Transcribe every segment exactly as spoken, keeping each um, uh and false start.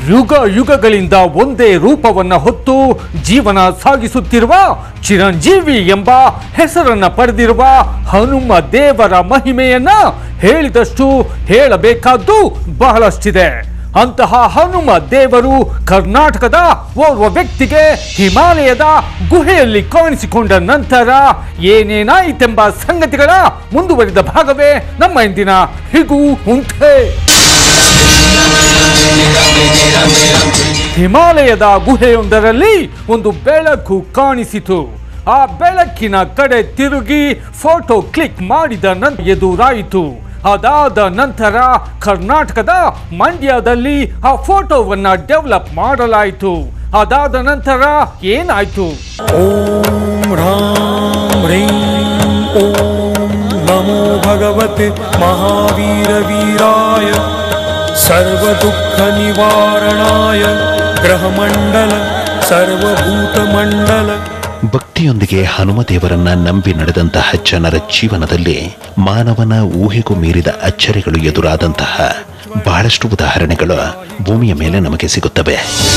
ಯುಗ ಯುಗಗಳಿಂದ ಒಂದೇ ರೂಪವನ್ನ ಹೊತ್ತು ಜೀವನ ಸಾಗಿಸುತ್ತಿರುವ ಚಿರಂಜೀವಿ ಎಂಬ ಹೆಸರನ್ನ ಪಡೆದಿರುವ ಹನುಮ ದೇವರ ಮಹಿಮೆಯನ್ನ ಹೇಳಿದಷ್ಟು ಹೇಳಬೇಕಾದ್ದು ಬಹಳಷ್ಟಿದೆ. ಅಂತಹ ಹನುಮ ದೇವರು ಕರ್ನಾಟಕದ ಓರ್ವ ವ್ಯಕ್ತಿಗೆ ಹಿಮಾಲಯದ ಗುಹೆಯಲ್ಲಿ ಕಾಣಿಸಿಕೊಂಡ ನಂತರ ಏನೇನಾಯಿತೆಂಬ ಸಂಗತಿಗಳ ಮುಂದುವರಿದ ಭಾಗವೇ ನಮ್ಮ ಇಂದಿನ ಹಿಗು ಉಂಟೆ. ಹಿಮಾಲಯದ ಗುಹೆಯೊಂದರಲ್ಲಿ ಒಂದು ಬೆಳಕು ಕಾಣಿಸಿತು. ಆ ಬೆಳಕಿನ ಕಡೆ ತಿರುಗಿ ಫೋಟೋ ಕ್ಲಿಕ್ ಮಾಡಿದ ನಂತರ ಎದುರಾಯಿತು. ಅದಾದ ನಂತರ ಕರ್ನಾಟಕದ ಮಂಡ್ಯದಲ್ಲಿ ಆ ಫೋಟೋವನ್ನ ಡೆವಲಪ್ ಮಾಡಲಾಯಿತು. ಅದಾದ ನಂತರ ಏನಾಯ್ತು? ಓಂ ರಾಮ್ ರೀಂ ಓಂ ನಮೋ ಭಗವತೆ ಮಹಾವೀರ ವೀರಾಯ ಸರ್ವ ದುಃಖ ನಿವಾರಣಾಯ ಗ್ರಹಮಂಡಲ ಸರ್ವಭೂತ ಮಂಡಲ. ಭಕ್ತಿಯೊಂದಿಗೆ ಹನುಮದೇವರನ್ನ ನಂಬಿ ನಡೆದಂತಹ ಜನರ ಜೀವನದಲ್ಲಿ ಮಾನವನ ಊಹೆಗೂ ಮೀರಿದ ಅಚ್ಚರಿಗಳು ಎದುರಾದಂತಹ ಬಹಳಷ್ಟು ಉದಾಹರಣೆಗಳು ಭೂಮಿಯ ಮೇಲೆ ನಮಗೆ ಸಿಗುತ್ತವೆ.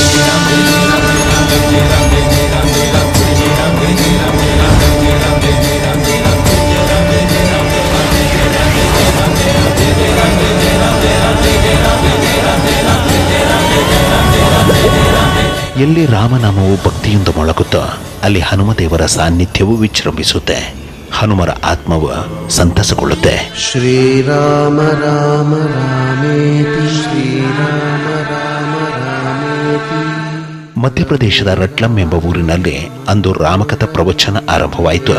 ಎಲ್ಲಿ ರಾಮನಾಮವು ಭಕ್ತಿಯಿಂದ ಮೊಳಗುತ್ತೋ ಅಲ್ಲಿ ಹನುಮದೇವರ ಸಾನ್ನಿಧ್ಯವೂ ವಿಜೃಂಭಿಸುತ್ತೆ. ಹನುಮರ ಆತ್ಮವು ಸಂತಸಗೊಳ್ಳುತ್ತೆ. ಶ್ರೀರಾಮ ರಾಮ ರಾಮೇತಿ ಶ್ರೀರಾಮ ರಾಮ ರಾಮೇತಿ. ಮಧ್ಯಪ್ರದೇಶದ ರಟ್ಲಂ ಎಂಬ ಊರಿನಲ್ಲಿ ಅಂದು ರಾಮಕಥಾ ಪ್ರವಚನ ಆರಂಭವಾಯಿತು.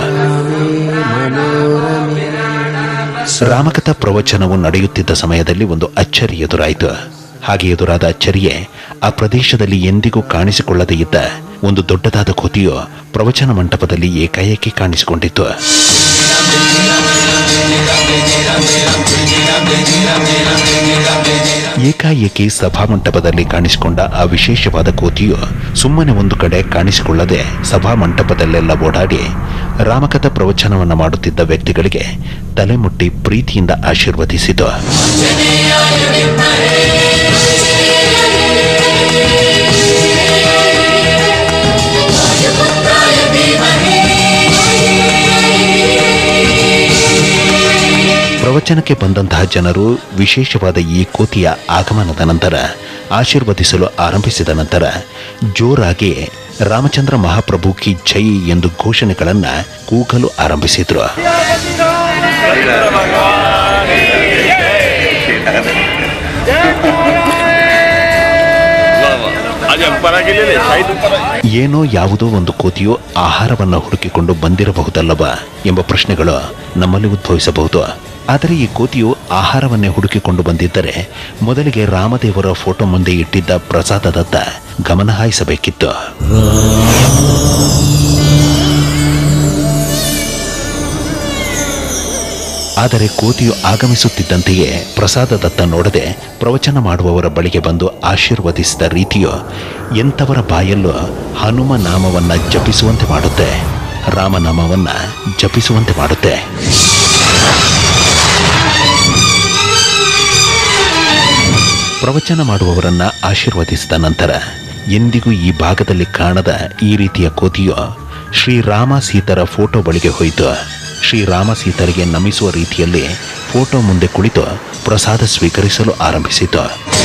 ರಾಮಕಥಾ ಪ್ರವಚನವು ನಡೆಯುತ್ತಿದ್ದ ಸಮಯದಲ್ಲಿ ಒಂದು ಅಚ್ಚರಿ ಎದುರಾಯಿತು. ಹಾಗೆ ಎದುರಾದ ಅಚ್ಚರಿಯೇ ಆ ಪ್ರದೇಶದಲ್ಲಿ ಎಂದಿಗೂ ಕಾಣಿಸಿಕೊಳ್ಳದೇ ಇದ್ದ ಒಂದು ದೊಡ್ಡದಾದ ಕೋತಿಯು ಪ್ರವಚನ ಮಂಟಪದಲ್ಲಿ ಏಕಾಏಕಿ ಕಾಣಿಸಿಕೊಂಡಿತ್ತು. ಏಕಾಏಕಿ ಸಭಾಮಂಟಪದಲ್ಲಿ ಕಾಣಿಸಿಕೊಂಡ ಆ ವಿಶೇಷವಾದ ಕೋತಿಯು ಸುಮ್ಮನೆ ಒಂದು ಕಡೆ ಕಾಣಿಸಿಕೊಳ್ಳದೆ ಸಭಾಮಂಟಪದಲ್ಲೆಲ್ಲ ಓಡಾಡಿ ರಾಮಕಥಾ ಪ್ರವಚನವನ್ನು ಮಾಡುತ್ತಿದ್ದ ವ್ಯಕ್ತಿಗಳಿಗೆ ತಲೆ ಮುಟ್ಟಿ ಪ್ರೀತಿಯಿಂದ ಆಶೀರ್ವದಿಸಿತು. ಪ್ರವಚನಕ್ಕೆ ಬಂದಂತಹ ಜನರು ವಿಶೇಷವಾದ ಈ ಕೋತಿಯ ಆಗಮನದ ನಂತರ ಆಶೀರ್ವದಿಸಲು ಆರಂಭಿಸಿದ ನಂತರ ಜೋರಾಗಿ ರಾಮಚಂದ್ರ ಮಹಾಪ್ರಭು ಕಿ ಜೈ ಎಂದು ಘೋಷಣೆಗಳನ್ನ ಕೂಗಲು ಆರಂಭಿಸಿದ್ರು. ಏನೋ ಯಾವುದೋ ಒಂದು ಕೋತಿಯು ಆಹಾರವನ್ನು ಹುಡುಕಿಕೊಂಡು ಬಂದಿರಬಹುದಲ್ಲವಾ ಎಂಬ ಪ್ರಶ್ನೆಗಳು ನಮ್ಮಲ್ಲಿ ಉದ್ಭವಿಸಬಹುದು. ಆದರೆ ಈ ಕೋತಿಯು ಆಹಾರವನ್ನೇ ಹುಡುಕಿಕೊಂಡು ಬಂದಿದ್ದರೆ ಮೊದಲಿಗೆ ರಾಮದೇವರ ಫೋಟೋ ಮುಂದೆ ಇಟ್ಟಿದ್ದ ಪ್ರಸಾದದತ್ತ ಗಮನ ಹಾಯಿಸಬೇಕಿತ್ತು. ಆದರೆ ಕೋತಿಯು ಆಗಮಿಸುತ್ತಿದ್ದಂತೆಯೇ ಪ್ರಸಾದದತ್ತ ನೋಡದೆ ಪ್ರವಚನ ಮಾಡುವವರ ಬಳಿಗೆ ಬಂದು ಆಶೀರ್ವದಿಸಿದ ರೀತಿಯು ಎಂಥವರ ಬಾಯಲ್ಲೂ ಹನುಮ ನಾಮವನ್ನ ಜಪಿಸುವಂತೆ ಮಾಡುತ್ತೆ, ರಾಮನಾಮವನ್ನ ಜಪಿಸುವಂತೆ ಮಾಡುತ್ತೆ. ಪ್ರವಚನ ಮಾಡುವವರನ್ನ ಆಶೀರ್ವದಿಸಿದ ನಂತರ ಎಂದಿಗೂ ಈ ಭಾಗದಲ್ಲಿ ಕಾಣದ ಈ ರೀತಿಯ ಕೋತಿಯು ಶ್ರೀರಾಮ ಸೀತರ ಫೋಟೋ ಬಳಿಗೆ ಹೋಯಿತು. ಶ್ರೀರಾಮ ಸೀತರಿಗೆ ನಮಿಸುವ ರೀತಿಯಲ್ಲಿ ಫೋಟೋ ಮುಂದೆ ಕುಳಿತು ಪ್ರಸಾದ ಸ್ವೀಕರಿಸಲು ಆರಂಭಿಸಿತು.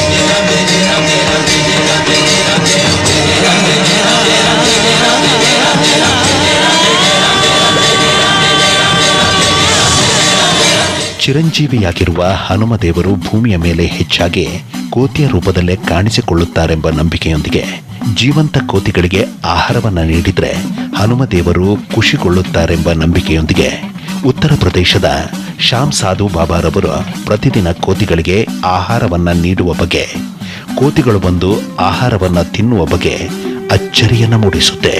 ಚಿರಂಜೀವಿಯಾಗಿರುವ ಹನುಮದೇವರು ಭೂಮಿಯ ಮೇಲೆ ಹೆಚ್ಚಾಗಿ ಕೋತಿಯ ರೂಪದಲ್ಲೇ ಕಾಣಿಸಿಕೊಳ್ಳುತ್ತಾರೆಂಬ ನಂಬಿಕೆಯೊಂದಿಗೆ ಜೀವಂತ ಕೋತಿಗಳಿಗೆ ಆಹಾರವನ್ನು ನೀಡಿದರೆ ಹನುಮದೇವರು ಖುಷಿಗೊಳ್ಳುತ್ತಾರೆಂಬ ನಂಬಿಕೆಯೊಂದಿಗೆ ಉತ್ತರ ಪ್ರದೇಶದ ಶ್ಯಾಮ್ ಸಾಧು ಬಾಬಾರವರು ಪ್ರತಿದಿನ ಕೋತಿಗಳಿಗೆ ಆಹಾರವನ್ನು ನೀಡುವ ಬಗ್ಗೆ, ಕೋತಿಗಳು ಬಂದು ಆಹಾರವನ್ನು ತಿನ್ನುವ ಬಗ್ಗೆ ಅಚ್ಚರಿಯನ್ನು ಮೂಡಿಸುತ್ತೆ.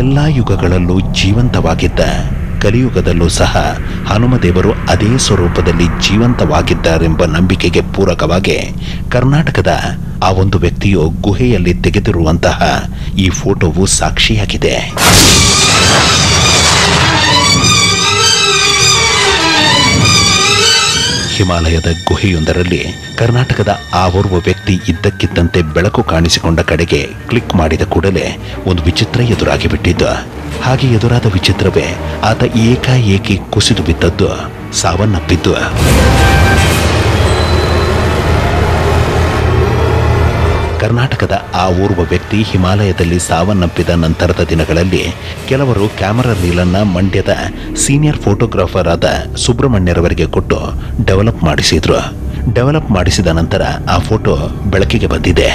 ಎಲ್ಲ ಯುಗಗಳಲ್ಲೂ ಜೀವಂತವಾಗಿದ್ದ ಕಲಿಯುಗದಲ್ಲೂ ಸಹ ಹನುಮದೇವರು ಅದೇ ಸ್ವರೂಪದಲ್ಲಿ ಜೀವಂತವಾಗಿದ್ದಾರೆಂಬ ನಂಬಿಕೆಗೆ ಪೂರಕವಾಗಿ ಕರ್ನಾಟಕದ ಆ ಒಂದು ವ್ಯಕ್ತಿಯು ಗುಹೆಯಲ್ಲಿ ತೆಗೆದಿರುವಂತಹ ಈ ಫೋಟೋವು ಸಾಕ್ಷಿಯಾಗಿದೆ. ಹಿಮಾಲಯದ ಗುಹೆಯೊಂದರಲ್ಲಿ ಕರ್ನಾಟಕದ ಆ ಓರ್ವ ವ್ಯಕ್ತಿ ಇದ್ದಕ್ಕಿದ್ದಂತೆ ಬೆಳಕು ಕಾಣಿಸಿಕೊಂಡ ಕಡೆಗೆ ಕ್ಲಿಕ್ ಮಾಡಿದ ಕೂಡಲೇ ಒಂದು ವಿಚಿತ್ರ ಎದುರಾಗಿ ಬಿಟ್ಟಿದ್ದು. ಹಾಗೆ ಎದುರಾದ ವಿಚಿತ್ರವೇ ಆತ ಏಕಾಏಕಿ ಕುಸಿದು ಬಿದ್ದದ್ದು, ಸಾವನ್ನಪ್ಪಿದ್ದು. ಕರ್ನಾಟಕದ ಆ ಓರ್ವ ವ್ಯಕ್ತಿ ಹಿಮಾಲಯದಲ್ಲಿ ಸಾವನ್ನಪ್ಪಿದ ನಂತರದ ದಿನಗಳಲ್ಲಿ ಕೆಲವರು ಕ್ಯಾಮರಾ ರೀಲನ್ನ ಮಂಡ್ಯದ ಸೀನಿಯರ್ ಫೋಟೋಗ್ರಾಫರ್ ಆದ ಸುಬ್ರಹ್ಮಣ್ಯರವರಿಗೆ ಕೊಟ್ಟು ಡೆವಲಪ್ ಮಾಡಿಸಿದ್ರು. ಡೆವಲಪ್ ಮಾಡಿಸಿದ ನಂತರ ಆ ಫೋಟೋ ಬೆಳಕಿಗೆ ಬಂದಿದೆ.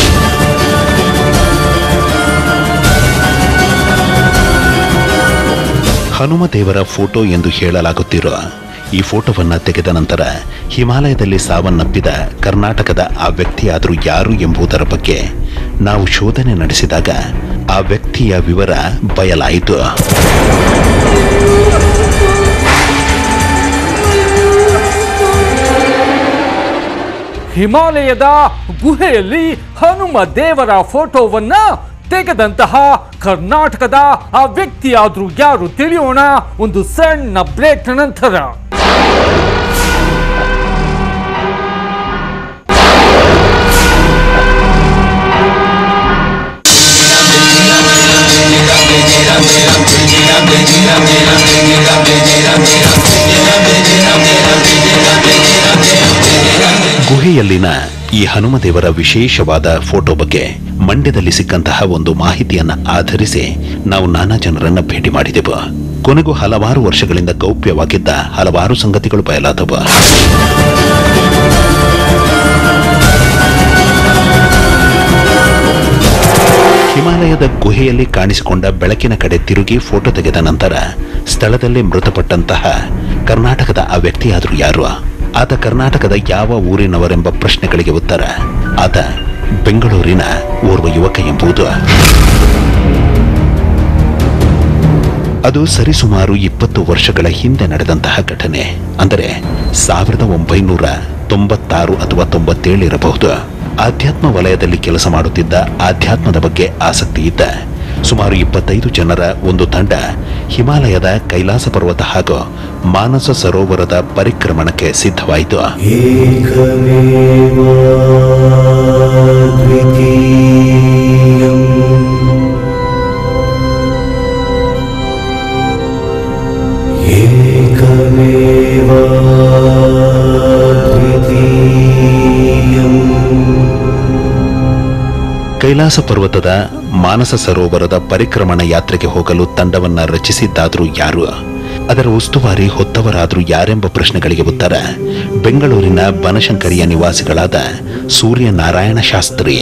ಹನುಮದೇವರ ಫೋಟೋ ಎಂದು ಹೇಳಲಾಗುತ್ತಿರೋ ಈ ಫೋಟೋವನ್ನ ತೆಗೆದ ನಂತರ ಹಿಮಾಲಯದಲ್ಲಿ ಸಾವನ್ನಪ್ಪಿದ ಕರ್ನಾಟಕದ ಆ ವ್ಯಕ್ತಿಯಾದರೂ ಯಾರು ಎಂಬುದರ ಬಗ್ಗೆ ನಾವು ಶೋಧನೆ ನಡೆಸಿದಾಗ ಆ ವ್ಯಕ್ತಿಯ ವಿವರ ಬಯಲಾಯಿತು. ಹಿಮಾಲಯದ ಗುಹೆಯಲ್ಲಿ ಹನುಮ ದೇವರ ಫೋಟೋವನ್ನ ತೆಗೆದಂತಹ ಕರ್ನಾಟಕದ ಆ ವ್ಯಕ್ತಿಯಾದ್ರೂ ಯಾರು ತಿಳಿಯೋಣ ಒಂದು ಸಣ್ಣ ಬ್ರೇಕ್ ನಂತರ. ಗುಹೆಯಲ್ಲಿನ ಈ ಹನುಮದೇವರ ವಿಶೇಷವಾದ ಫೋಟೋ ಬಗ್ಗೆ ಮಂಡ್ಯದಲ್ಲಿ ಸಿಕ್ಕಂತಹ ಒಂದು ಮಾಹಿತಿಯನ್ನ ಆಧರಿಸಿ ನಾವು ನಾನಾ ಜನರನ್ನ ಭೇಟಿ ಮಾಡಿದೆವು. ಕೊನೆಗೂ ಹಲವಾರು ವರ್ಷಗಳಿಂದ ಗೌಪ್ಯವಾಗಿದ್ದ ಹಲವಾರು ಸಂಗತಿಗಳು ಬಯಲಾದವು. ಹಿಮಾಲಯದ ಗುಹೆಯಲ್ಲಿ ಕಾಣಿಸಿಕೊಂಡ ಬೆಳಕಿನ ಕಡೆ ತಿರುಗಿ ಫೋಟೋ ತೆಗೆದ ನಂತರ ಸ್ಥಳದಲ್ಲೇ ಮೃತಪಟ್ಟಂತಹ ಕರ್ನಾಟಕದ ಆ ವ್ಯಕ್ತಿಯಾದರೂ ಯಾರು, ಆತ ಕರ್ನಾಟಕದ ಯಾವ ಊರಿನವರೆಂಬ ಪ್ರಶ್ನೆಗಳಿಗೆ ಉತ್ತರ ಆತ ಬೆಂಗಳೂರಿನ ಓರ್ವ ಯುವಕ ಎಂಬುದು. ಅದು ಸರಿಸುಮಾರು ಇಪ್ಪತ್ತು ವರ್ಷಗಳ ಹಿಂದೆ ನಡೆದಂತಹ ಘಟನೆ. ಅಂದರೆ ಸಾವಿರದ ಒಂಬೈನೂರ ತೊಂಬತ್ತಾರು ಅಥವಾ ತೊಂಬತ್ತೇಳು ಇರಬಹುದು. ಆಧ್ಯಾತ್ಮ ವಲಯದಲ್ಲಿ ಕೆಲಸ ಮಾಡುತ್ತಿದ್ದ, ಆಧ್ಯಾತ್ಮದ ಬಗ್ಗೆ ಆಸಕ್ತಿ ಇದ್ದ ಸುಮಾರು ಇಪ್ಪತ್ತೈದು ಜನರ ಒಂದು ತಂಡ ಹಿಮಾಲಯದ ಕೈಲಾಸ ಪರ್ವತ ಹಾಗೂ ಮಾನಸ ಸರೋವರದ ಪರಿಕ್ರಮಣಕ್ಕೆ ಸಿದ್ಧವಾಯಿತು. ಕೈಲಾಸ ಪರ್ವತದ ಮಾನಸ ಸರೋವರದ ಪರಿಕ್ರಮಣ ಯಾತ್ರೆಗೆ ಹೋಗಲು ತಂಡವನ್ನ ರಚಿಸಿದ್ದಾದ್ರೂ ಯಾರು, ಅದರ ಉಸ್ತುವಾರಿ ಹೊತ್ತವರಾದ್ರೂ ಯಾರೆಂಬ ಪ್ರಶ್ನೆಗಳಿಗೆ ಉತ್ತರ ಬೆಂಗಳೂರಿನ ಬನಶಂಕರಿಯ ನಿವಾಸಿಗಳಾದ ಸೂರ್ಯ ನಾರಾಯಣ ಶಾಸ್ತ್ರಿ.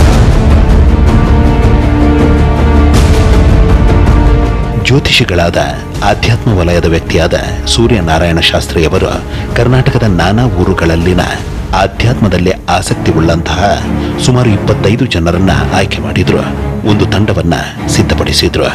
ಜ್ಯೋತಿಷಿಗಳಾದ ಆಧ್ಯಾತ್ಮ ವಲಯದ ವ್ಯಕ್ತಿಯಾದ ಸೂರ್ಯ ನಾರಾಯಣ ಶಾಸ್ತ್ರಿಯವರು ಕರ್ನಾಟಕದ ನಾನಾ ಊರುಗಳಲ್ಲಿನ ಆಧ್ಯಾತ್ಮದಲ್ಲೇ ಆಸಕ್ತಿ ಉಳ್ಳಂತಹ ಸುಮಾರು ಇಪ್ಪತ್ತೈದು ಜನರನ್ನ ಆಯ್ಕೆ ಮಾಡಿದ್ರು. ಒಂದು ತಂಡವನ್ನ ಸಿದ್ಧಪಡಿಸಿದ್ರು.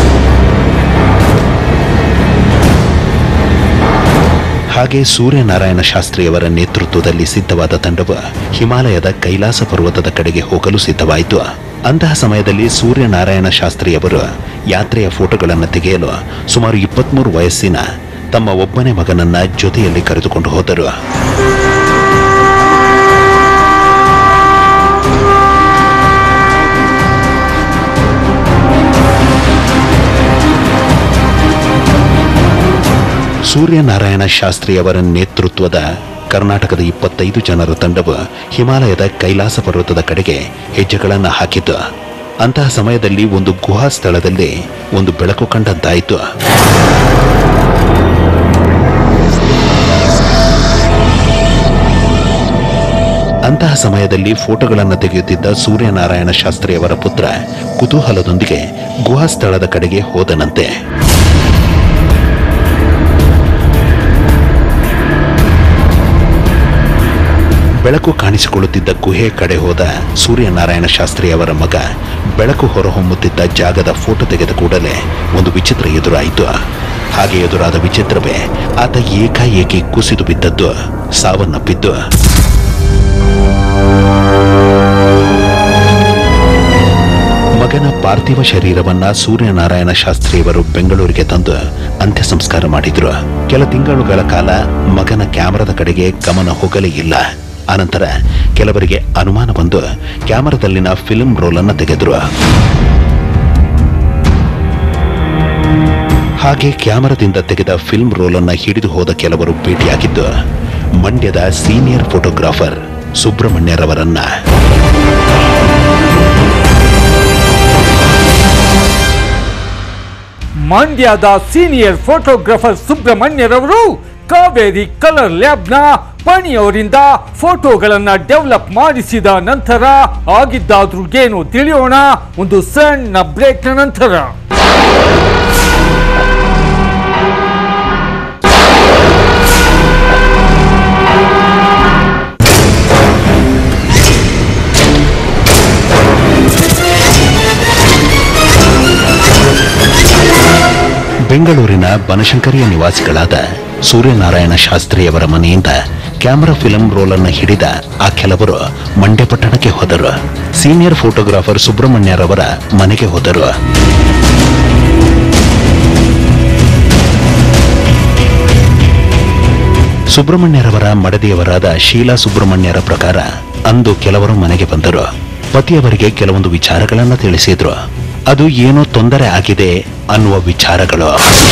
ಹಾಗೆ ಸೂರ್ಯನಾರಾಯಣ ಶಾಸ್ತ್ರಿಯವರ ನೇತೃತ್ವದಲ್ಲಿ ಸಿದ್ಧವಾದ ತಂಡವು ಹಿಮಾಲಯದ ಕೈಲಾಸ ಪರ್ವತದ ಕಡೆಗೆ ಹೋಗಲು ಸಿದ್ಧವಾಯಿತು. ಅಂತಹ ಸಮಯದಲ್ಲಿ ಸೂರ್ಯನಾರಾಯಣ ಶಾಸ್ತ್ರಿಯವರು ಯಾತ್ರೆಯ ಫೋಟೋಗಳನ್ನು ತೆಗೆಯಲು ಸುಮಾರು ಇಪ್ಪತ್ಮೂರು ವಯಸ್ಸಿನ ತಮ್ಮ ಒಬ್ಬನೇ ಮಗನನ್ನ ಜೊತೆಯಲ್ಲಿ ಕರೆದುಕೊಂಡು ಹೋದರು. ಸೂರ್ಯನಾರಾಯಣ ಶಾಸ್ತ್ರಿಯವರ ನೇತೃತ್ವದ ಕರ್ನಾಟಕದ ಇಪ್ಪತ್ತೈದು ಜನರ ತಂಡವು ಹಿಮಾಲಯದ ಕೈಲಾಸ ಪರ್ವತದ ಕಡೆಗೆ ಹೆಜ್ಜೆಗಳನ್ನು ಹಾಕಿತು. ಅಂತಹ ಸಮಯದಲ್ಲಿ ಒಂದು ಗುಹಾ ಸ್ಥಳದಲ್ಲಿ ಒಂದು ಬೆಳಕು ಕಂಡಂತಾಯಿತು. ಅಂತಹ ಸಮಯದಲ್ಲಿ ಫೋಟೋಗಳನ್ನು ತೆಗೆಯುತ್ತಿದ್ದ ಸೂರ್ಯನಾರಾಯಣ ಶಾಸ್ತ್ರಿಯವರ ಪುತ್ರ ಕುತೂಹಲದೊಂದಿಗೆ ಗುಹಾ ಸ್ಥಳದ ಕಡೆಗೆ ಹೋದನಂತೆ. ಬೆಳಕು ಕಾಣಿಸಿಕೊಳ್ಳುತ್ತಿದ್ದ ಗುಹೆ ಕಡೆ ಹೋದ ಸೂರ್ಯನಾರಾಯಣ ಶಾಸ್ತ್ರಿ ಅವರ ಮಗ ಬೆಳಕು ಹೊರಹೊಮ್ಮುತ್ತಿದ್ದ ಜಾಗದ ಫೋಟೋ ತೆಗೆದ ಕೂಡಲೇ ಒಂದು ವಿಚಿತ್ರ ಎದುರಾಯಿತು. ಹಾಗೆ ಎದುರಾದ ವಿಚಿತ್ರವೇ ಆತ ಏಕಾಏಕಿ ಕುಸಿದು ಬಿದ್ದದ್ದು, ಸಾವನ್ನಪ್ಪಿದ್ದು. ಮಗನ ಪಾರ್ಥಿವ ಶರೀರವನ್ನ ಸೂರ್ಯನಾರಾಯಣ ಶಾಸ್ತ್ರಿಯವರು ಬೆಂಗಳೂರಿಗೆ ತಂದು ಅಂತ್ಯ ಸಂಸ್ಕಾರ ಮಾಡಿದ್ರು. ಕೆಲ ತಿಂಗಳುಗಳ ಕಾಲ ಮಗನ ಕ್ಯಾಮರಾದ ಕಡೆಗೆ ಗಮನ ಹೋಗಲೇ ಇಲ್ಲ. ಅನಂತರ ಕೆಲವರಿಗೆ ಅನುಮಾನ ಬಂದು ಕ್ಯಾಮರಾದಲ್ಲಿನ ಫಿಲ್ಮ್ ರೋಲ್ ಅನ್ನು ತೆಗೆದ್ರು. ಹಾಗೆ ಕ್ಯಾಮರಾದಿಂದ ತೆಗೆದ ಫಿಲ್ಮ್ ರೋಲ್ ಅನ್ನ ಹಿಡಿದು ಹೋದ ಕೆಲವರು ಭೇಟಿಯಾಗಿದ್ದು ಮಂಡ್ಯದ ಸೀನಿಯರ್ ಫೋಟೋಗ್ರಾಫರ್ ಸುಬ್ರಹ್ಮಣ್ಯರವರನ್ನ. ಮಂಡ್ಯದ ಸೀನಿಯರ್ ಫೋಟೋಗ್ರಾಫರ್ ಸುಬ್ರಹ್ಮಣ್ಯರವರು ಕಾವೇರಿ ಕಲರ್ ಲ್ಯಾಬ್ನ ಪಣಿಯವರಿಂದ ಫೋಟೋಗಳನ್ನ ಡೆವಲಪ್ ಮಾಡಿಸಿದ ನಂತರ ಆಗಿದ್ದಾದ್ರೂ ಏನು ತಿಳಿಯೋಣ ಒಂದು ಸಣ್ಣ ಬ್ರೇಕ್ ನಂತರ. ಬೆಂಗಳೂರಿನ ಬನಶಂಕರಿಯ ನಿವಾಸಿಗಳಾದ ಸೂರ್ಯನಾರಾಯಣ ಶಾಸ್ತ್ರಿಯವರ ಮನೆಯಿಂದ ಕ್ಯಾಮರಾ ಫಿಲ್ಮ್ ರೋಲ್ ಅನ್ನು ಹಿಡಿದ ಆ ಕೆಲವರು ಮಂಡ್ಯ ಪಟ್ಟಣಕ್ಕೆ ಹೋದರು. ಸೀನಿಯರ್ ಫೋಟೋಗ್ರಾಫರ್ ಸುಬ್ರಹ್ಮಣ್ಯರವರ ಮನೆಗೆ ಹೋದರು. ಸುಬ್ರಹ್ಮಣ್ಯರವರ ಮಡದಿಯವರಾದ ಶೀಲಾ ಸುಬ್ರಹ್ಮಣ್ಯರ ಪ್ರಕಾರ ಅಂದು ಕೆಲವರು ಮನೆಗೆ ಬಂದರು. ಪತಿಯವರಿಗೆ ಕೆಲವೊಂದು ವಿಚಾರಗಳನ್ನು ತಿಳಿಸಿದ್ರು. ಅದು ಏನೋ ತೊಂದರೆ ಆಗಿದೆ ಅನ್ನುವ ವಿಚಾರಗಳು.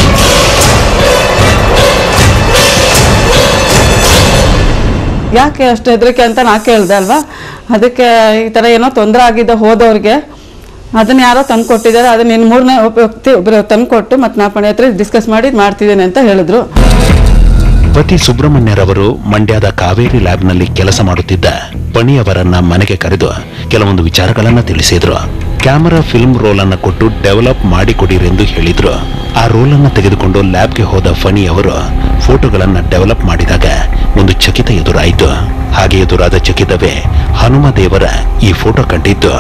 ಯಾಕೆ ಅಷ್ಟು ಹೆದರಿಕೆ ಅಂತ ನಾ ಕೇಳಿದೆ ಅಲ್ವಾ. ಅದಕ್ಕೆ ಈ ಥರ ಏನೋ ತೊಂದರೆ ಆಗಿದೆ ಹೋದವ್ರಿಗೆ, ಅದನ್ನ ಯಾರೋ ತಂದು ಕೊಟ್ಟಿದ್ದಾರೆ, ಅದನ್ನ ಇನ್ನು ಮೂರನೇ ವ್ಯಕ್ತಿ ಒಬ್ಬರು ತಂದು ಕೊಟ್ಟು ಮತ್ತೆ ನಾ ಪಣಿ ಹತ್ರ ಡಿಸ್ಕಸ್ ಮಾಡಿ ಮಾಡ್ತಿದ್ದೇನೆ ಅಂತ ಹೇಳಿದ್ರು. ಪತಿ ಸುಬ್ರಹ್ಮಣ್ಯರವರು ಮಂಡ್ಯದ ಕಾವೇರಿ ಲ್ಯಾಬ್ನಲ್ಲಿ ಕೆಲಸ ಮಾಡುತ್ತಿದ್ದ ಪಣಿಯವರನ್ನ ಮನೆಗೆ ಕರೆದು ಕೆಲವೊಂದು ವಿಚಾರಗಳನ್ನ ತಿಳಿಸಿದ್ರು. ಕ್ಯಾಮರಾ ಫಿಲ್ಮ್ ರೋಲ್ ಅನ್ನ ಕೊಟ್ಟು ಡೆವಲಪ್ ಮಾಡಿಕೊಡಿರೆಂದು ಹೇಳಿದ್ರು. ಆ ರೋಲ್ ಅನ್ನ ತೆಗೆದುಕೊಂಡು ಲ್ಯಾಬ್ಗೆ ಹೋದ ಫಣಿ ಅವರು ಫೋಟೋಗಳನ್ನ ಡೆವಲಪ್ ಮಾಡಿದಾಗ ಒಂದು ಚಕಿತ ಎದುರಾಯಿತು. ಹಾಗೆ ಎದುರಾದ ಚಕಿತವೇ ಹನುಮ ದೇವರ ಈ ಫೋಟೋ ಕಂಡಿದ್ದು.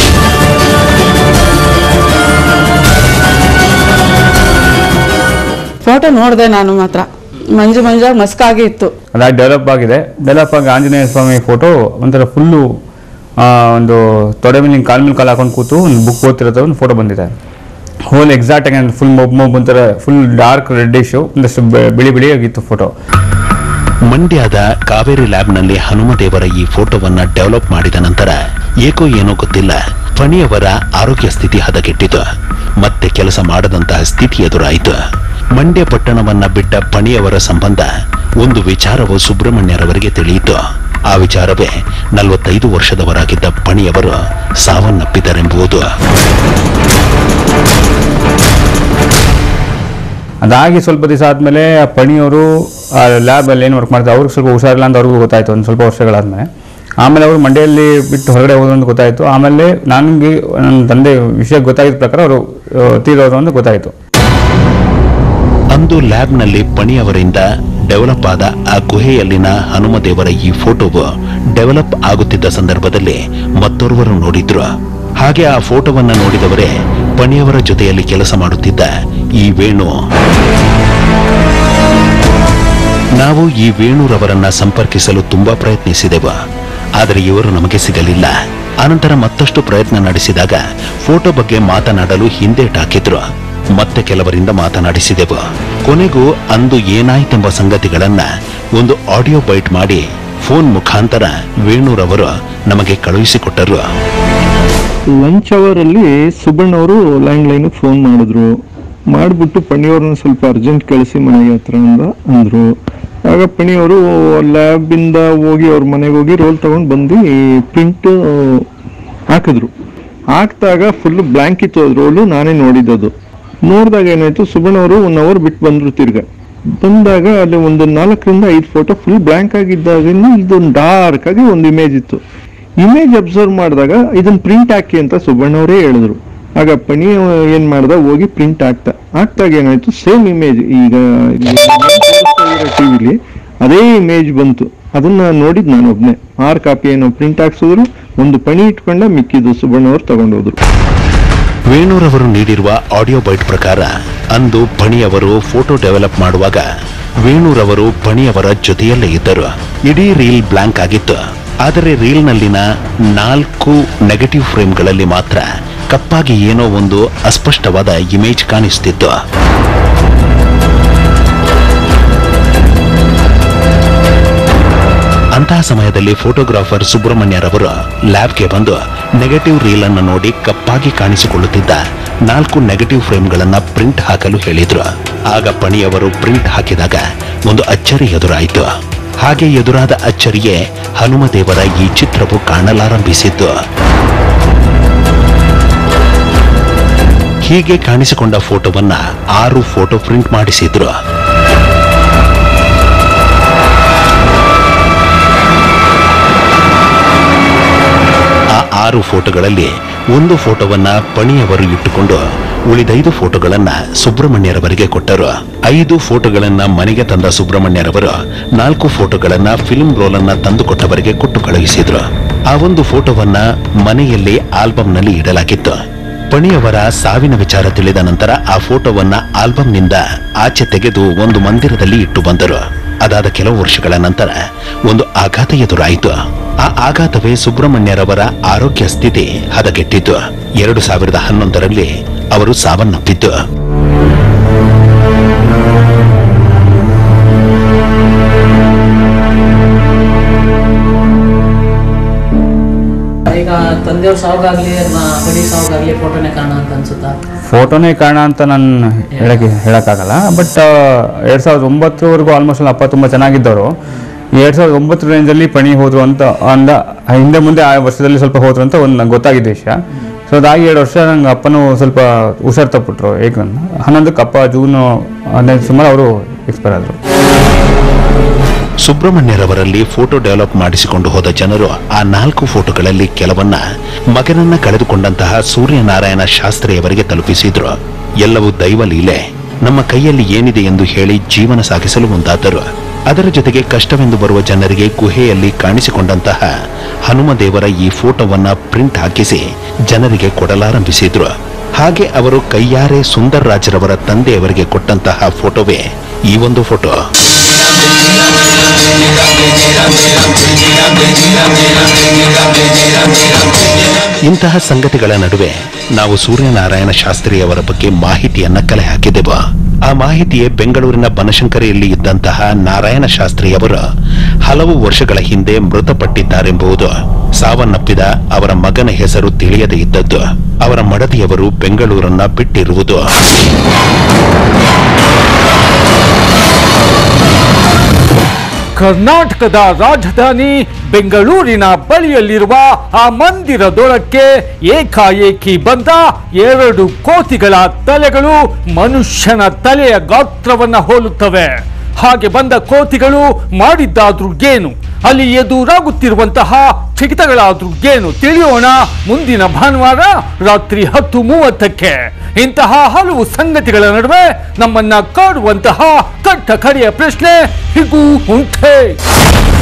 ಫೋಟೋ ನೋಡಿದೆ ನಾನು ಮಾತ್ರ, ಮಂಜು ಮಂಜಾಗಿ ಮಸ್ಕಾಗಿ ಇತ್ತು. ಅದಾಗಿ ಡೆವಲಪ್ ಆಗಿದೆ. ಡೆವಲಪ್ ಆಗಿ ಆಂಜನೇಯ ಸ್ವಾಮಿ ಫೋಟೋ ಒಂಥರ ಫುಲ್ಲು ಒಂದು ತೊಡೆ ಮೇಲೆ ಕಾಲ್ ಮೇಲೆ ಕಾಲು ಹಾಕೊಂಡು ಕೂತು ಒಂದು ಬುಕ್ ಓದ್ತಿರೋ ಒಂದು ಫೋಟೋ ಬಂದಿದೆ. ಹೋಲ್ ಎಕ್ಸಾಕ್ಟ್ ಆಗಿ ಫುಲ್ ಮೊಬ್ ಮೊಬ್ ಒಂಥರ ಫುಲ್ ಡಾರ್ಕ್ ರೆಡ್ಡಿಶು, ಒಂದಷ್ಟು ಬಿಳಿ ಬಿಳಿ ಆಗಿತ್ತು ಫೋಟೋ. ಮಂಡ್ಯದ ಕಾವೇರಿ ಲ್ಯಾಬ್ನಲ್ಲಿ ಹನುಮದೇವರ ಈ ಫೋಟೋವನ್ನ ಡೆವಲಪ್ ಮಾಡಿದ ನಂತರ ಏಕೋ ಏನೋ ಗೊತ್ತಿಲ್ಲ ಫಣಿಯವರ ಆರೋಗ್ಯ ಸ್ಥಿತಿ ಹದಗೆಟ್ಟಿತು. ಮತ್ತೆ ಕೆಲಸ ಮಾಡದಂತಹ ಸ್ಥಿತಿ ಎದುರಾಯಿತು. ಮಂಡ್ಯ ಪಟ್ಟಣವನ್ನ ಬಿಟ್ಟ ಫಣಿಯವರ ಸಂಬಂಧ ಒಂದು ವಿಚಾರವು ಸುಬ್ರಹ್ಮಣ್ಯರವರಿಗೆ ತಿಳಿಯಿತು. ಆ ವಿಚಾರವೇ ನಲವತ್ತೈದು ವರ್ಷದವರಾಗಿದ್ದ ಫಣಿಯವರು ಸಾವನ್ನಪ್ಪಿದರೆಂಬುದು. ಅದಾಗಿ ಸ್ವಲ್ಪ ದಿವಸ ಆದಮೇಲೆ ಆ ಪಣಿಯವರು ಆ ಲ್ಯಾಬಲ್ಲಿ ಏನು ವರ್ಕ್ ಮಾಡ್ತಾರೆ ಅವ್ರಿಗೆ ಸ್ವಲ್ಪ ಹುಷಾರಿಲ್ಲ ಅಂತ ಅವ್ರಿಗೂ ಗೊತ್ತಾಯಿತು ಒಂದು ಸ್ವಲ್ಪ ವರ್ಷಗಳಾದ್ಮೇಲೆ. ಆಮೇಲೆ ಅವರು ಮಂಡ್ಯದಲ್ಲಿ ಬಿಟ್ಟು ಹೊರಗಡೆ ಹೋದ್ರು ಅಂತ ಗೊತ್ತಾಯಿತು. ಆಮೇಲೆ ನನಗೆ ನನ್ನ ತಂದೆ ವಿಷಯ ಗೊತ್ತಾಗಿದ್ದ ಪ್ರಕಾರ ಅವರು ತೀರೋರು ಅಂತ ಗೊತ್ತಾಯಿತು. ಅಂದು ಲ್ಯಾಬ್ನಲ್ಲಿ ಪಣಿಯವರಿಂದ ಡೆವಲಪ್ ಆದ ಆ ಗುಹೆಯಲ್ಲಿನ ಹನುಮದೇವರ ಈ ಫೋಟೋವು ಡೆವಲಪ್ ಆಗುತ್ತಿದ್ದ ಸಂದರ್ಭದಲ್ಲಿ ಮತ್ತೋರ್ವರು ನೋಡಿದ್ರು. ಹಾಗೆ ಆ ಫೋಟೋವನ್ನ ನೋಡಿದವರೇ ಪಣಿಯವರ ಜೊತೆಯಲ್ಲಿ ಕೆಲಸ ಮಾಡುತ್ತಿದ್ದ ಈ ವೇಣು. ನಾವು ಈ ವೇಣುರವರನ್ನ ಸಂಪರ್ಕಿಸಲು ತುಂಬಾ ಪ್ರಯತ್ನಿಸಿದೆವು, ಆದರೆ ಇವರು ನಮಗೆ ಸಿಗಲಿಲ್ಲ. ಅನಂತರ ಮತ್ತಷ್ಟು ಪ್ರಯತ್ನ ನಡೆಸಿದಾಗ ಫೋಟೋ ಬಗ್ಗೆ ಮಾತನಾಡಲು ಹಿಂದೇಟಾಕಿದ್ರು. ಮತ್ತೆ ಕೆಲವರಿಂದ ಮಾತನಾಡಿಸಿದೆವು. ಕೊನೆಗೂ ಅಂದು ಏನಾಯ್ತೆಂಬ ಸಂಗತಿಗಳನ್ನ ಒಂದು ಆಡಿಯೋ ಬೈಟ್ ಮಾಡಿ ಫೋನ್ ಮುಖಾಂತರ ವೇಣುರವರು ನಮಗೆ ಕಳುಹಿಸಿಕೊಟ್ಟರು. ಲಂಚ್ ಅವರ್ ಅಲ್ಲಿ ಸುಬ್ಬಣ್ಣ ಅವರು ಲ್ಯಾಂಡ್ ಲೈನ್ ಫೋನ್ ಮಾಡಿದ್ರು. ಮಾಡಿಬಿಟ್ಟು ಪಣಿಯವ್ರನ್ನ ಸ್ವಲ್ಪ ಅರ್ಜೆಂಟ್ ಕಳಿಸಿ ಮನೆಗೆ ಹತ್ರ ಅಂತ ಅಂದ್ರು. ಆಗ ಪಣಿಯವರು ಲ್ಯಾಬ್ ಇಂದ ಹೋಗಿ ಅವ್ರ ಮನೆಗೆ ಹೋಗಿ ರೋಲ್ ತಗೊಂಡು ಬಂದು ಪ್ರಿಂಟ್ ಹಾಕಿದ್ರು. ಹಾಕ್ದಾಗ ಫುಲ್ ಬ್ಲ್ಯಾಂಕ್ ಇತ್ತು ಅದು ರೋಲು. ನಾನೇ ನೋಡಿದ್ದದು. ನೋಡಿದಾಗ ಏನಾಯ್ತು, ಸುಬ್ಬಣ್ಣ ಅವರು ಒನ್ ಅವರ್ ಬಿಟ್ಟು ಬಂದ್ರು. ತಿರ್ಗ ಬಂದಾಗ ಅಲ್ಲಿ ಒಂದು ನಾಲ್ಕರಿಂದ ಐದು ಫೋಟೋ ಫುಲ್ ಬ್ಲ್ಯಾಂಕ್ ಆಗಿದ್ದಾಗಿಂದ ಇದೊಂದು ಡಾರ್ಕ್ ಆಗಿ ಒಂದು ಇಮೇಜ್ ಇತ್ತು. ಇಮೇಜ್ ಅಬ್ಸರ್ವ್ ಮಾಡಿದಾಗ ಇದನ್ನ ಪ್ರಿಂಟ್ ಹಾಕಿ ಅಂತ ಸುಬ್ಬಣ್ಣವರೇ ಹೇಳಿದ್ರು. ಆಗ ಪಣಿ ಏನ್ ಮಾಡ್ದ, ಹೋಗಿ ಪ್ರಿಂಟ್ ಹಾಕ್ತಾ ಹಾಕ್ದಾಗ ಏನಾಯ್ತು, ಸೇಮ್ ಇಮೇಜ್ ಈಗ ಟಿವಿಲಿ ಅದೇ ಇಮೇಜ್ ಬಂತು. ಅದನ್ನ ನೋಡಿದ್ ನಾನು ಒಬ್ನೇ. ಆರು ಕಾಪಿ ಏನೋ ಪ್ರಿಂಟ್ ಹಾಕ್ಸಿದ್ರು, ಒಂದು ಪಣಿ ಇಟ್ಕೊಂಡ, ಮಿಕ್ಕಿದ್ದು ಸುಬ್ಬಣ್ಣವ್ರು ತಗೊಂಡೋದ್ರು. ವೇಣೂರವರು ನೀಡಿರುವ ಆಡಿಯೋ ಬೈಟ್ ಪ್ರಕಾರ ಅಂದು ಪಣಿಯವರು ಫೋಟೋ ಡೆವಲಪ್ ಮಾಡುವಾಗ ವೇಣೂರವರು ಪಣಿಯವರ ಜೊತೆಯಲ್ಲೇ ಇದ್ದರು. ಇಡೀ ರೀಲ್ ಬ್ಲಾಂಕ್ ಆಗಿತ್ತು. ಆದರೆ ರೀಲ್ನಲ್ಲಿನ ನಾಲ್ಕು ನೆಗೆಟಿವ್ ಫ್ರೇಮ್ಗಳಲ್ಲಿ ಮಾತ್ರ ಕಪ್ಪಾಗಿ ಏನೋ ಒಂದು ಅಸ್ಪಷ್ಟವಾದ ಇಮೇಜ್ ಕಾಣಿಸ್ತಿತ್ತು. ಅಂತಹ ಸಮಯದಲ್ಲಿ ಫೋಟೋಗ್ರಾಫರ್ ಸುಬ್ರಹ್ಮಣ್ಯರವರು ಲ್ಯಾಬ್ಗೆ ಬಂದು ನೆಗೆಟಿವ್ ರೀಲ್ ಅನ್ನು ನೋಡಿ ಕಪ್ಪಾಗಿ ಕಾಣಿಸಿಕೊಳ್ಳುತ್ತಿದ್ದ ನಾಲ್ಕು ನೆಗೆಟಿವ್ ಫ್ರೇಮ್ಗಳನ್ನ ಪ್ರಿಂಟ್ ಹಾಕಲು ಹೇಳಿದ್ರು. ಆಗ ಪಣಿಯವರು ಪ್ರಿಂಟ್ ಹಾಕಿದಾಗ ಒಂದು ಅಚ್ಚರಿ ಎದುರಾಯಿತು. ಹಾಗೆ ಎದುರಾದ ಅಚ್ಚರಿಯೇ ಹನುಮದೇವರ ಈ ಚಿತ್ರವು ಕಾಣಲಾರಂಭಿಸಿತ್ತು. ಹೀಗೆ ಕಾಣಿಸಿಕೊಂಡ ಫೋಟೋವನ್ನ ಆರು ಫೋಟೋ ಪ್ರಿಂಟ್ ಮಾಡಿಸಿದ್ರು. ಆ ಆರು ಫೋಟೋಗಳಲ್ಲಿ ಒಂದು ಫೋಟೋವನ್ನ ಪಣಿಯವರು ಇಟ್ಟುಕೊಂಡು ಉಳಿದೈದು ಫೋಟೋಗಳನ್ನ ಸುಬ್ರಹ್ಮಣ್ಯರವರಿಗೆ ಕೊಟ್ಟರು. ಐದು ಫೋಟೋಗಳನ್ನ ಮನೆಗೆ ತಂದ ಸುಬ್ರಹ್ಮಣ್ಯರವರು ನಾಲ್ಕು ಫೋಟೋಗಳನ್ನ ಫಿಲ್ಮ್ ರೋಲ್ ಅನ್ನ ತಂದುಕೊಟ್ಟವರಿಗೆ ಕೊಟ್ಟು ಕಳುಹಿಸಿದ್ರು. ಆ ಒಂದು ಫೋಟೋವನ್ನ ಮನೆಯಲ್ಲಿ ಆಲ್ಬಂನಲ್ಲಿ ಇಡಲಾಗಿತ್ತು. ಪಣಿಯವರ ಸಾವಿನ ವಿಚಾರ ತಿಳಿದ ನಂತರ ಆ ಫೋಟೋವನ್ನ ಆಲ್ಬಂನಿಂದ ಆಚೆ ತೆಗೆದು ಒಂದು ಮಂದಿರದಲ್ಲಿ ಇಟ್ಟು ಬಂದರು. ಅದಾದ ಕೆಲವು ವರ್ಷಗಳ ನಂತರ ಒಂದು ಆಘಾತ ಎದುರಾಯಿತು. ಆ ಆಘಾತವೇ ಸುಬ್ರಹ್ಮಣ್ಯರವರ ಆರೋಗ್ಯ ಸ್ಥಿತಿ ಹದಗೆಟ್ಟಿತು. ಎರಡು ಸಾವಿರದ ಹನ್ನೊಂದರಲ್ಲಿ ಅವರು ಸಾವನ್ನಪ್ಪಿದ್ದು. ಈಗ ತಂದೆಯವ್ರ ಸಾವಾಗಲಿ ಬಡಿ ಸಾವಾಗಲಿ ಫೋಟೋನೇ ಕಾರಣ ಅಂತ ಅನ್ಸುತ್ತಾ? ಫೋಟೋನೇ ಕಾರಣ ಅಂತ ನಾನು ಹೇಳಕ್ಕೆ ಹೇಳೋಕ್ಕಾಗಲ್ಲ. ಬಟ್ ಎರಡು ಸಾವಿರದ ಒಂಬತ್ತರವರೆಗೂ ಆಲ್ಮೋಸ್ಟ್ ಅಪ್ಪ ತುಂಬ ಚೆನ್ನಾಗಿದ್ದವರು. ಎರಡು ಸಾವಿರದ ಒಂಬತ್ತು ರೇಂಜಲ್ಲಿ ಪಣಿ ಹೋದ್ರು ಅಂತ ಅಂದ ಹಿಂದೆ ಮುಂದೆ ಆ ವರ್ಷದಲ್ಲಿ ಸ್ವಲ್ಪ ಹೋದ್ರು ಅಂತ ಒಂದು ನಂಗೆ ಗೊತ್ತಾಗಿದ್ದ ವಿಷಯ. ಸೊ ಅದಾಗಿ ಎರಡು ವರ್ಷ ನಂಗೆ ಅಪ್ಪನೂ ಸ್ವಲ್ಪ ಹುಷಾರು ತಪ್ಪಿಟ್ರು. ಏಕ ಹನ್ನೊಂದಕ್ಕೆ ಅಪ್ಪ ಜೂನು ಹದಿನೈದು ಸುಮಾರು ಅವರು ಎಕ್ಸ್ಪೈರ್ ಆದರು. ಸುಬ್ರಹ್ಮಣ್ಯರವರಲ್ಲಿ ಫೋಟೋ ಡೆವಲಪ್ ಮಾಡಿಸಿಕೊಂಡು ಹೋದ ಜನರು ಆ ನಾಲ್ಕು ಫೋಟೋಗಳಲ್ಲಿ ಕೆಲವನ್ನ ಮಗನನ್ನ ಕಳೆದುಕೊಂಡಂತಹ ಸೂರ್ಯನಾರಾಯಣ ಶಾಸ್ತ್ರಿಯವರಿಗೆ ತಲುಪಿಸಿದ್ರು. ಎಲ್ಲವೂ ದೈವ ಲೀಲೆ, ನಮ್ಮ ಕೈಯಲ್ಲಿ ಏನಿದೆ ಎಂದು ಹೇಳಿ ಜೀವನ ಸಾಗಿಸಲು ಮುಂದಾದರು. ಅದರ ಜೊತೆಗೆ ಕಷ್ಟವೆಂದು ಬರುವ ಜನರಿಗೆ ಗುಹೆಯಲ್ಲಿ ಕಾಣಿಸಿಕೊಂಡಂತಹ ಹನುಮದೇವರ ಈ ಫೋಟೋವನ್ನ ಪ್ರಿಂಟ್ ಹಾಕಿಸಿ ಜನರಿಗೆ ಕೊಡಲಾರಂಭಿಸಿದ್ರು. ಹಾಗೆ ಅವರು ಕೈಯಾರೆ ಸುಂದರ್ ರಾಜ್ರವರ ತಂದೆಯವರಿಗೆ ಕೊಟ್ಟಂತಹ ಫೋಟೋವೇ ಈ ಒಂದು ಫೋಟೋ. ಇಂತಹ ಸಂಗತಿಗಳ ನಡುವೆ ನಾವು ಸೂರ್ಯನಾರಾಯಣ ಶಾಸ್ತ್ರಿಯವರ ಬಗ್ಗೆ ಮಾಹಿತಿಯನ್ನ ಕಲೆ ಹಾಕಿದೆವು. ಆ ಮಾಹಿತಿಯೇ ಬೆಂಗಳೂರಿನ ಬನಶಂಕರಿಯಲ್ಲಿ ಇದ್ದಂತಹ ನಾರಾಯಣ ಶಾಸ್ತ್ರಿಯವರು ಹಲವು ವರ್ಷಗಳ ಹಿಂದೆ ಮೃತಪಟ್ಟಿದ್ದಾರೆಂಬುದು. ಸಾವನ್ನಪ್ಪಿದ ಅವರ ಮಗನ ಹೆಸರು ತಿಳಿಯದೇ ಇದ್ದದ್ದು. ಅವರ ಮಡದಿಯವರು ಬೆಂಗಳೂರನ್ನ ಬಿಟ್ಟಿರುವುದು. ಕರ್ನಾಟಕದ ರಾಜಧಾನಿ ಬೆಂಗಳೂರಿನ ಬಳಿಯಲ್ಲಿರುವ ಆ ಮಂದಿರದೊಳಕ್ಕೆ ಏಕಾಏಕಿ ಬಂದ ಎರಡು ಕೋತಿಗಳ ತಲೆಗಳು ಮನುಷ್ಯನ ತಲೆಯ ಗಾತ್ರವನ್ನ ಹೋಲುತ್ತವೆ. ಹಾಗೆ ಬಂದ ಕೋತಿಗಳು ಮಾಡಿದ್ದಾದ್ರೂ ಏನು, ಅಲ್ಲಿ ಎದುರಾಗುತ್ತಿರುವಂತಹ ಚಿಕಿತಗಳಾದ್ರೂ ಏನು ತಿಳಿಯೋಣ ಮುಂದಿನ ಭಾನುವಾರ ರಾತ್ರಿ ಹತ್ತು ಮೂವತ್ತಕ್ಕೆ. ಇಂತಹ ಹಲವು ಸಂಗತಿಗಳ ನಡುವೆ ನಮ್ಮನ್ನ ಕಾಡುವಂತಹ ಕಟ್ಟ ಕಡೆಯ ಪ್ರಶ್ನೆ ಹೀಗೂ ಉಂಟೆ.